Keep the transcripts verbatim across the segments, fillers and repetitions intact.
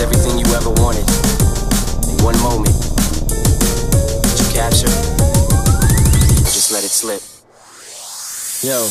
It's everything you ever wanted in one moment. Did you capture? Or just let it slip? Yo.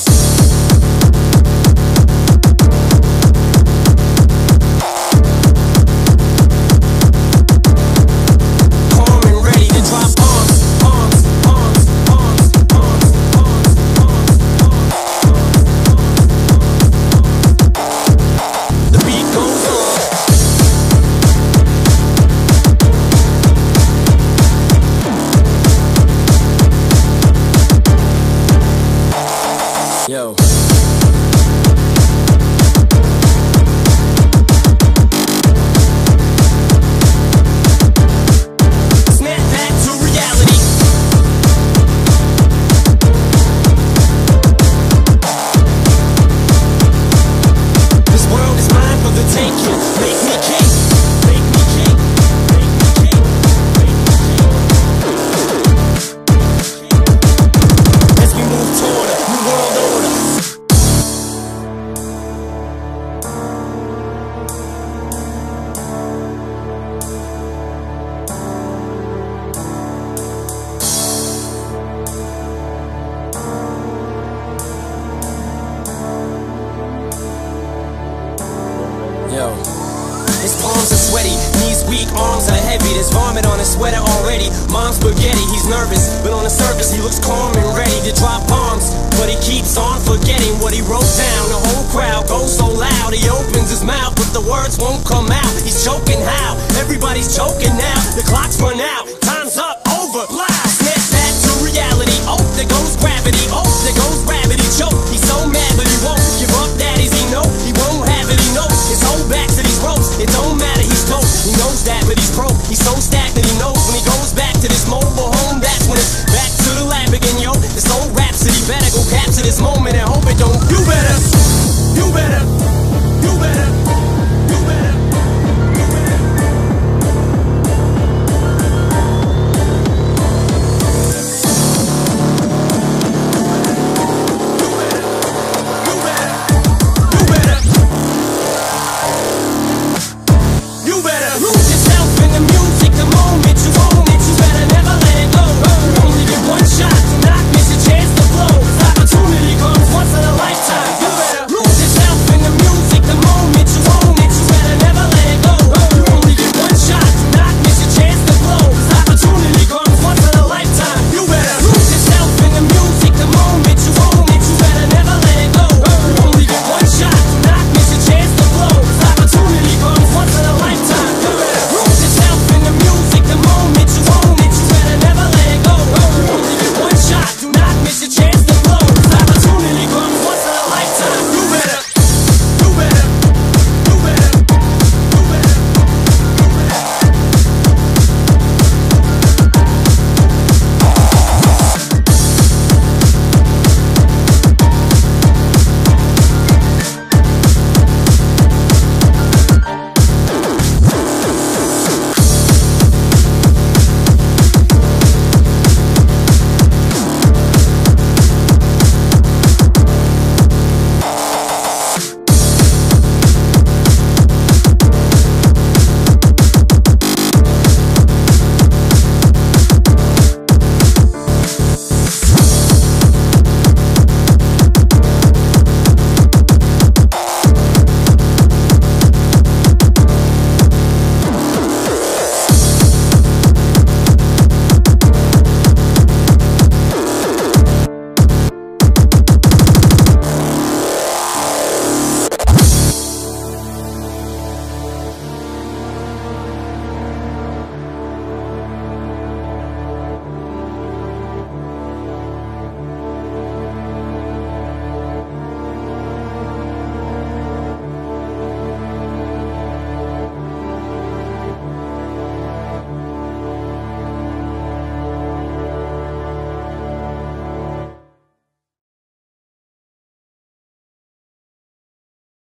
Yo. Snap back to reality. This world is mine for the taking. Make me king. Make me king. Make me king. Make me king. As we move toward a new world order. Yo. His palms are sweaty, knees weak, arms are heavy. There's vomit on his sweater already. Mom's spaghetti, he's nervous, but on the surface he looks calm and ready to drop bombs. But he keeps on forgetting what he wrote down. The whole crowd goes so loud, he opens his mouth, but the words won't come out. He's choking how? Everybody's choking now. The clock's run out, time's up, over. Blast! Snap back to reality. Oh, there goes gravity. Oh, there goes gravity. Choke. He's so mad, but he won't give up. That is he know. He won't have it. He knows his whole back to these ropes. It don't matter. He's dope. He knows that, but he's broke. He's so stagnant. He knows when he goes back to this mobile home. That's when it's back to the lab again, yo. This old rhapsody better go capture this moment and hope it don't. You better. You better. You better.